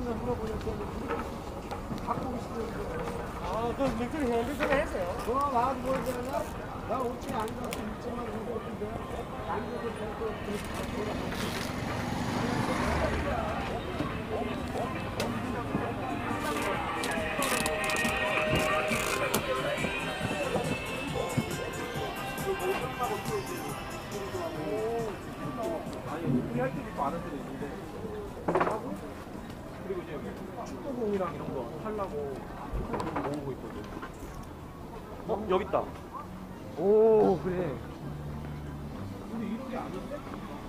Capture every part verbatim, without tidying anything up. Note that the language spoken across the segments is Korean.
물어보려고 갖고 싶은데. 아, 그 맥주를 현대적으로 했어요? 어, 나한테 보여주잖아. 나 옷이 안 가서 입지만 하고 있는데 안 가서 저도 아니, 우리 할 때도 많은 데도 있는데. 그리고 이제 축구공이랑 이런 거 하려고 모으고 있거든. 어? 여기 있다. 오, 그래. 근데 이런 게 아닌데?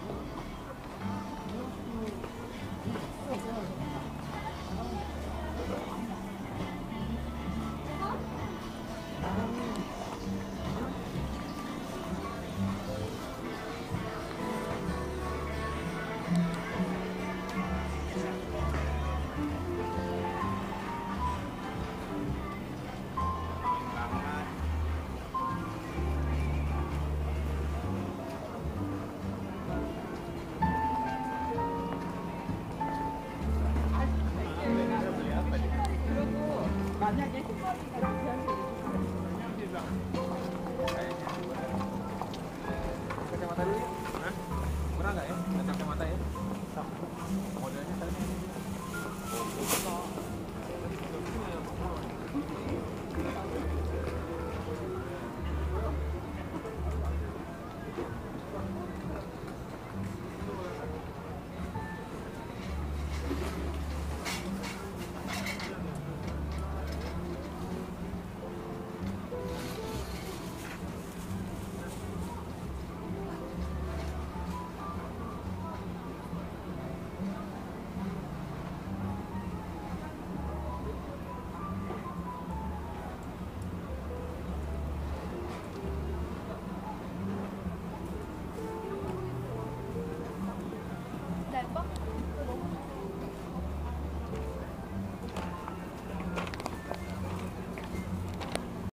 만약에 흰머리가 그때마다